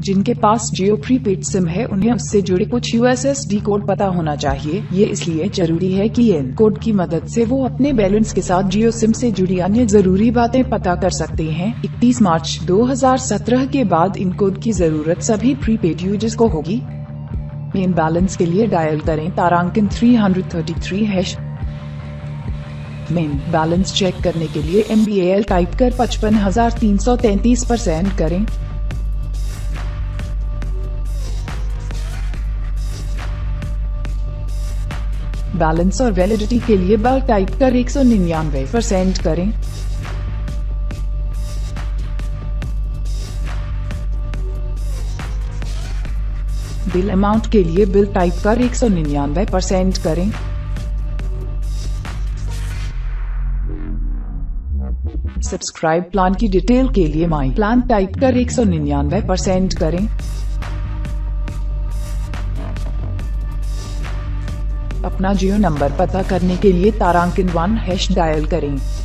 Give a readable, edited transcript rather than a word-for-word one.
जिनके पास जियो prepaid SIM है उन्हें उससे जुड़े कुछ USSD कोड पता होना चाहिए। ये इसलिए जरूरी है कि इन कोड की मदद से वो अपने बैलेंस के साथ जियो सिम से जुड़ी अन्य जरूरी बातें पता कर सकते हैं। 31 मार्च 2017 के बाद इन कोड की जरूरत सभी प्रीपेड यूजर्स को होगी। मेन बैलेंस के लिए डायल करें *333#। मेन बैलेंस चेक करने के लिए MBAL टाइप कर 55,333 पर सेंड करें। बैलेंस और वैलिडिटी के लिए बार टाइप कर 199 पर सेंड करें। बिल अमाउंट के लिए बिल टाइप कर 199 पर सेंड करें। सब्सक्राइब प्लान की डिटेल के लिए माई प्लान टाइप कर 199 पर सेंड करें। अपना जियो नंबर पता करने के लिए *1# डायल करें।